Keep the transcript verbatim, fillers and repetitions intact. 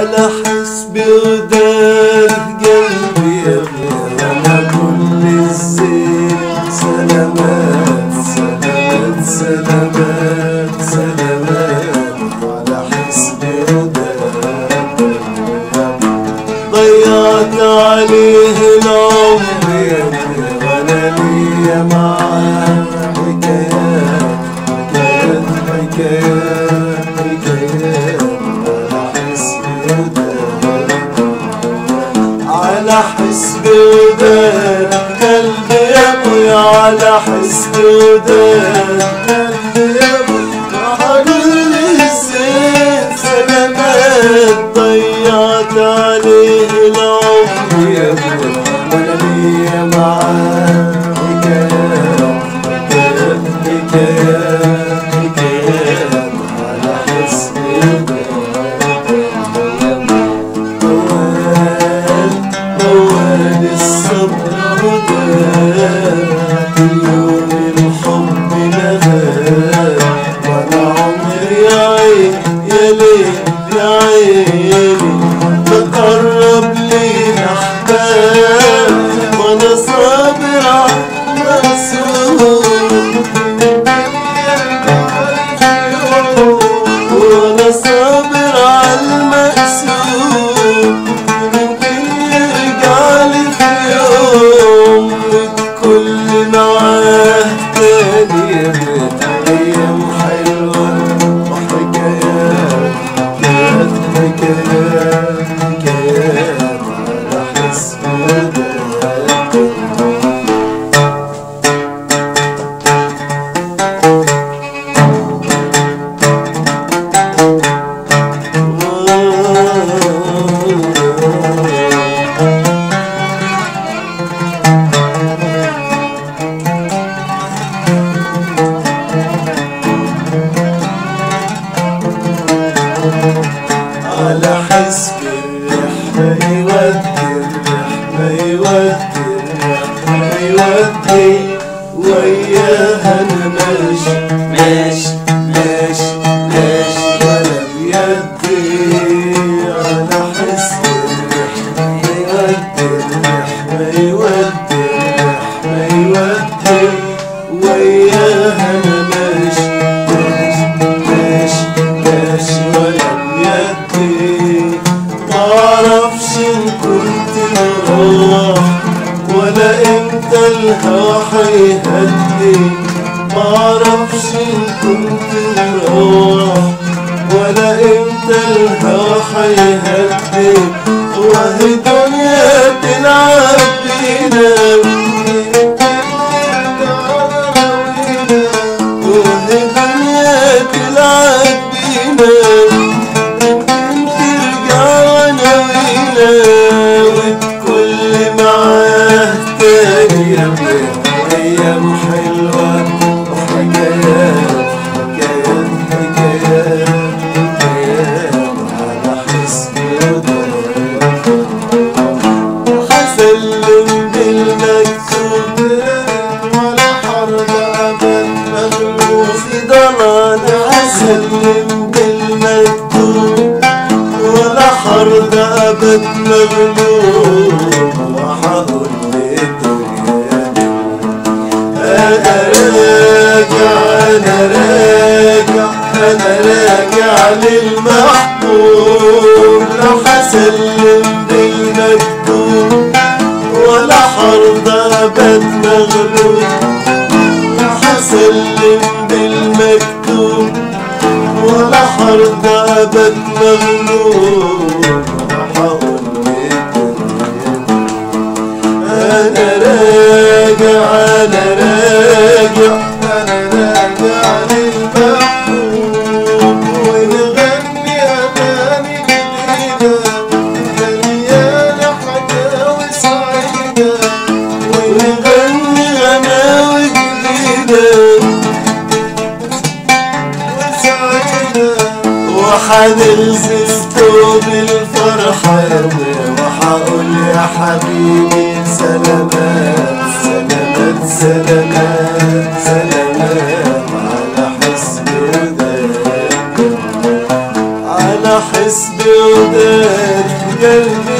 على حسب وداد قلبي يا غير انا كل الزين. سلامات سلامات سلامات سلامات على حسب وداد قلبي. ضيعت عليه العمر يا غير وانا ليا معاه حكايات حكايات حكايات على حسب وداد قلبي يا ابويا. على حسب وداد قلبي يا ابويا عامل الزين. سلامات ضيعت عليه العمر يا ابويا وانا ليا معاه حكايات حكايات حكايات على حسب وداد. موال الصبر وداد يوم الحب نغاب وانا عمري يا عين يا ليل يا عيني تقرب لينا احباب وانا صابر على مسؤول وانا صابر على المقسوم. يمكن يرجع لي في يوم وتكون معاه تاني ايام حلوه وحكايات حكايات حكايات حكايات على حسب وداد. على حسب الرحمة يودي الرحمة يودي الرحمة يودي وياها أنا ماشي ماشي ماشي ماشي ولا بيدي. على حسب الرحمة يودي الرحمة يودي الرحمة يودي وياها أنا ماشي ماشي ماشي ولا معرفش ان كنت مروح ولا امتى الهوا هيهدي. معرفش ان كنت مروح ولا امتى الهوا هيهدي. وهي دنيا تلعب بينا وهي دنيا تلعب بينا وتكل معاه تاني يا ايام حلوه وحكايات حكايات حكايات حكايات على حسب وداد. حسلم بالمكتوب ولا حرب ابد مغلوب في ضمان. حسلم بالمكتوب ولا حرب ابد مغلوب وحقول للدنيا انا راجع انا راجع انا راجع للمحبوب. لا حسلم بالمكتوب ولا حرب ابد مغلوب. لا حسلم بالمكتوب ولا حرب ابد مغلوب وحقول للدنيا انا راجع انا راجع انا راجع للمحبوب. ونغني اغاني جديده مليانه حكاوي سعيده ونغني غناوي جديده وحنلزم ثوب الفرحة يا ابويا وحقول يا حبيبي سلامات سلامات سلامات سلامات على حسب وداد على حسب وداد. قلبي